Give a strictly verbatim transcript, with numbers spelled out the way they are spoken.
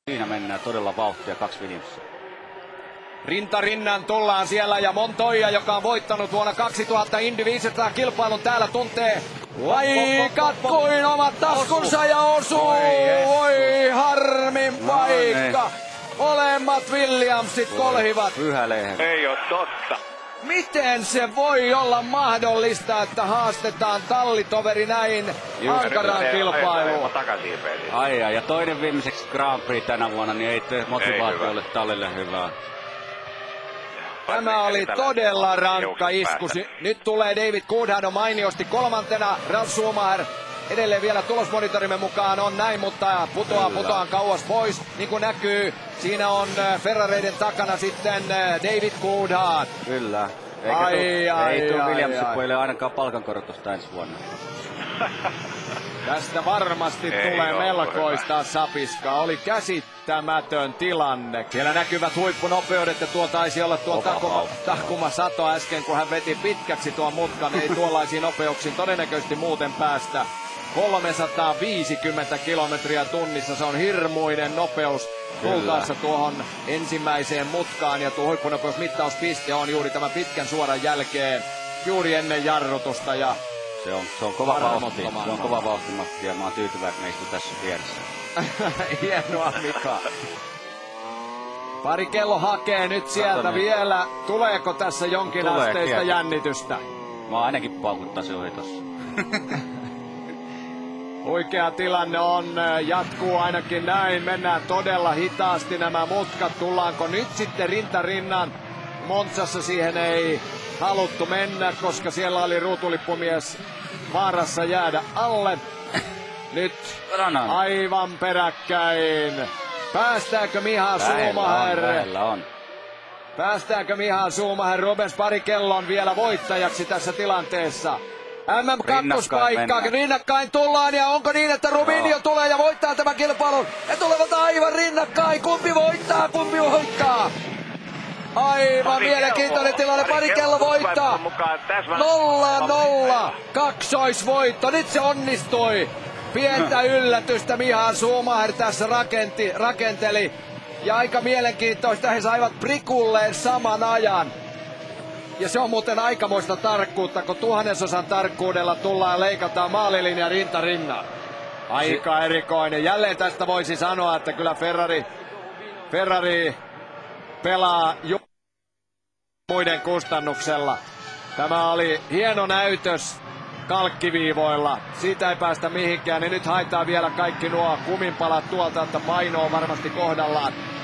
Siinä mennään todella vauhtia, kaksi Williamsia. Rinta rinnan tullaan siellä ja Montoya, joka on voittanut vuonna kaksituhatta Indy viisisataa kilpailun täällä, tuntee paikat kuin omat taskunsa ja osuu. Oi harmin paikka. Molemmat Williamsit kolhivat. Pyhä lehmä. Ei oo totta. Miten se voi olla mahdollista, että haastetaan tallitoveri näin ankaraan kilpailuun? Ai ai, ja toinen viimeiseksi Grand Prix tänä vuonna, niin ei tee motivaatiolle tallille hyvää. Tämä oli todella rankka isku. Nyt tulee David Coulthard on mainiosti kolmantena. Ralf Schumacher edelleen vielä tulosmonitorimme mukaan on näin, mutta putoaa putoaa kauas pois. Niin kuin näkyy, siinä on Ferrareiden takana sitten David Coulthard. Kyllä. Eikä ai, tuu, ai, ei tule Williamsille ainakaan palkankorotusta ensi vuonna. Tästä varmasti ei tulee melkoista sapiskaa. Oli käsittämätön tilanne. Siellä näkyvät huippunopeudet ja tuo taisi olla tuo Takuma, Takuma Sato äsken, kun hän veti pitkäksi tuon mutkan. Ei tuollaisiin nopeuksiin todennäköisesti muuten päästä. kolmesataaviisikymmentä kilometriä tunnissa, se on hirmuinen nopeus tultaessa tuohon ensimmäiseen mutkaan. Ja tuo huippunopeusmittauspiste on juuri tämän pitkän suoran jälkeen, juuri ennen jarrutusta. Ja Se on, se on kova vauhti, se on kova vauhti, Matti, ja mä oon tyytyväinen, että me istu tässä vieressä. Hienoa, Mika. Pari kello hakee nyt sieltä vielä. Tuleeko tässä jonkin Tulee asteista kieltä. jännitystä? Mä ainakin paukuttaisin ohi tossa. Huikea tilanne on, jatkuu ainakin näin. Mennään todella hitaasti nämä mutkat. Tullaanko nyt sitten rinta rinnan? Monzassa siihen ei haluttu mennä, koska siellä oli ruutulippumies vaarassa jäädä alle. Nyt aivan peräkkäin. Päästääkö Michael Schumacher? Lähellä on. Päästääkö Michael Schumacher? Rubens Barrichello vielä voittajaksi tässä tilanteessa. M M-kakkospaikka, rinnakkain tullaan ja onko niin, että Rubinho tulee ja voittaa tämän kilpailun? Ja tulevat aivan rinnakkain, kumpi voittaa, kumpi voittaa? Aivan mielenkiintoinen tilanne, Barrichello voittaa. Nolla nolla, kaksoisvoitto, nyt se onnistui. Pientä yllätystä Michael Schumacher tässä rakenti, rakenteli. Ja aika mielenkiintoista, he saivat prikulleen saman ajan. Ja se on muuten aikamoista tarkkuutta, kun tuhannesosan tarkkuudella tullaan ja leikataan maalilinja rinta rinnan. Aika erikoinen. Jälleen tästä voisi sanoa, että kyllä Ferrari, Ferrari pelaa ju- muiden kustannuksella. Tämä oli hieno näytös kalkkiviivoilla. Siitä ei päästä mihinkään. Ja nyt haetaan vielä kaikki nuo kuminpalat tuolta, että paino on varmasti kohdallaan.